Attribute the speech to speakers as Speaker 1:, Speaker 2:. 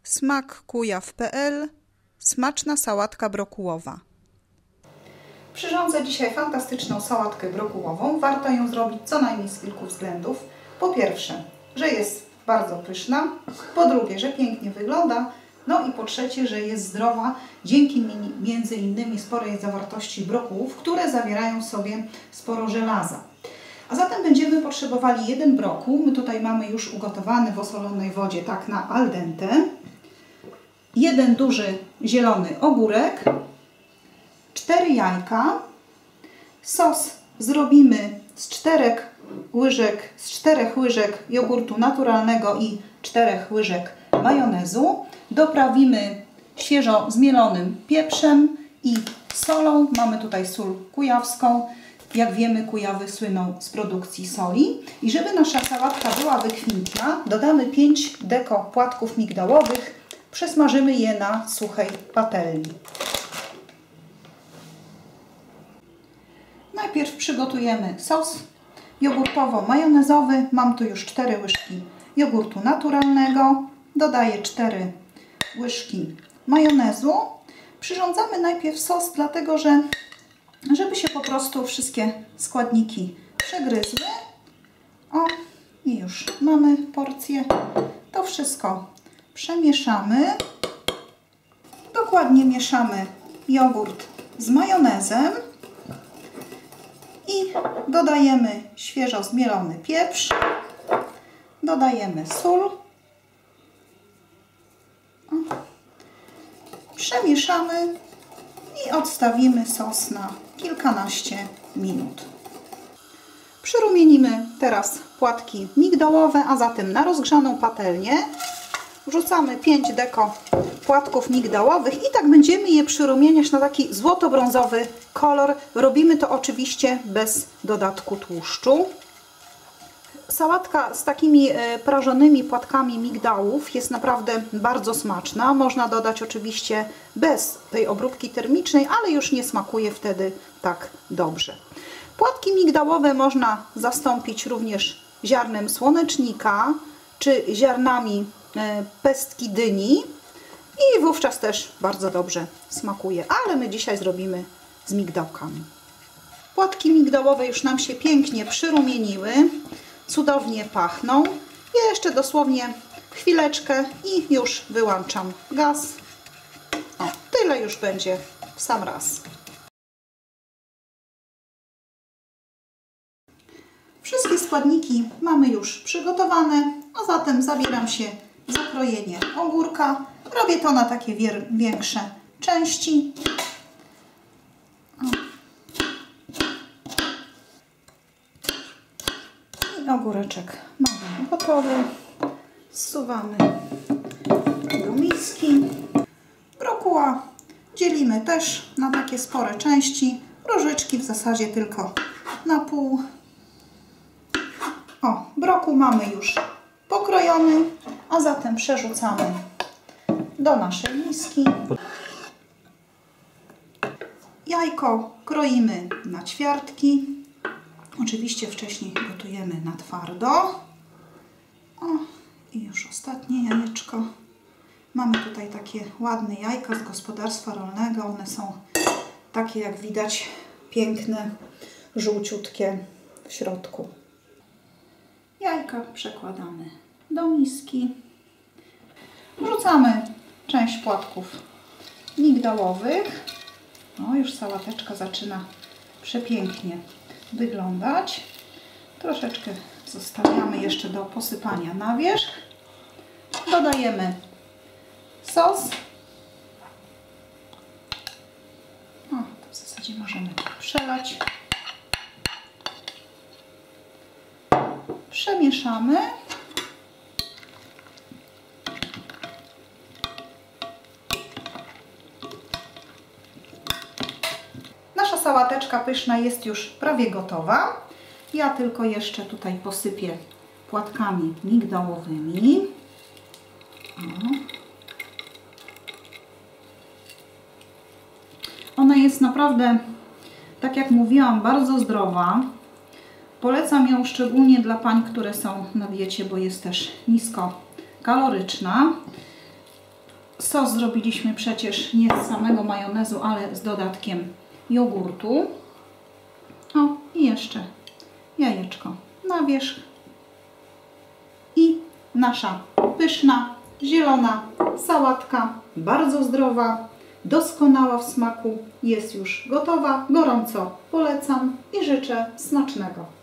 Speaker 1: smakkujaw.pl. Smaczna sałatka brokułowa. Przyrządzę dzisiaj fantastyczną sałatkę brokułową. Warto ją zrobić co najmniej z kilku względów. Po pierwsze, że jest bardzo pyszna. Po drugie, że pięknie wygląda. No i po trzecie, że jest zdrowa dzięki między innymi sporej zawartości brokułów, które zawierają w sobie sporo żelaza. A zatem będziemy potrzebowali jeden brokuł. My tutaj mamy już ugotowany w osolonej wodzie, tak na al dente. Jeden duży zielony ogórek, 4 jajka, sos zrobimy z 4 łyżek jogurtu naturalnego i 4 łyżek majonezu. Doprawimy świeżo zmielonym pieprzem i solą. Mamy tutaj sól kujawską. Jak wiemy, Kujawy słyną z produkcji soli. I żeby nasza sałatka była wykwintna, dodamy 5 deko płatków migdałowych. Przesmażymy je na suchej patelni. Najpierw przygotujemy sos jogurtowo-majonezowy. Mam tu już 4 łyżki jogurtu naturalnego. Dodaję 4 łyżki majonezu. Przyrządzamy najpierw sos, dlatego że żeby się po prostu wszystkie składniki przegryzły. O, i już mamy porcję. To wszystko przemieszamy. Dokładnie mieszamy jogurt z majonezem i dodajemy świeżo zmielony pieprz. Dodajemy sól. Przemieszamy i odstawimy sos na kilkanaście minut. Przyrumienimy teraz płatki migdałowe, a zatem na rozgrzaną patelnię wrzucamy 5 deko płatków migdałowych i tak będziemy je przyrumieniać na taki złoto-brązowy kolor. Robimy to oczywiście bez dodatku tłuszczu. Sałatka z takimi prażonymi płatkami migdałów jest naprawdę bardzo smaczna. Można dodać oczywiście bez tej obróbki termicznej, ale już nie smakuje wtedy tak dobrze. Płatki migdałowe można zastąpić również ziarnem słonecznika czy ziarnami pestki dyni i wówczas też bardzo dobrze smakuje, ale my dzisiaj zrobimy z migdałkami. Płatki migdałowe już nam się pięknie przyrumieniły. Cudownie pachną. Ja jeszcze dosłownie chwileczkę i już wyłączam gaz. O, tyle już będzie w sam raz. Wszystkie składniki mamy już przygotowane, a zatem zabieram się za krojenie ogórka. Robię to na takie większe części. Ogóreczek mamy gotowy. Zsuwamy do miski. Brokuła dzielimy też na takie spore części. Różyczki w zasadzie tylko na pół. O, brokuł mamy już pokrojony, a zatem przerzucamy do naszej miski. Jajko kroimy na ćwiartki. Oczywiście wcześniej gotujemy na twardo. O, i już ostatnie jajeczko. Mamy tutaj takie ładne jajka z gospodarstwa rolnego. One są takie, jak widać, piękne, żółciutkie w środku. Jajka przekładamy do miski. Wrzucamy część płatków migdałowych. O, już sałateczka zaczyna przepięknie wyglądać. Troszeczkę zostawiamy jeszcze do posypania na wierzch. Dodajemy sos. O, to w zasadzie możemy przelać. Przemieszamy. Nasza sałateczka pyszna jest już prawie gotowa. Ja tylko jeszcze tutaj posypię płatkami migdałowymi. Ona jest naprawdę, tak jak mówiłam, bardzo zdrowa. Polecam ją szczególnie dla pań, które są na diecie, bo jest też nisko kaloryczna. Sos zrobiliśmy przecież nie z samego majonezu, ale z dodatkiem jogurtu. O, i jeszcze jajeczko na wierzch. I nasza pyszna, zielona sałatka, bardzo zdrowa, doskonała w smaku, jest już gotowa. Gorąco polecam i życzę smacznego.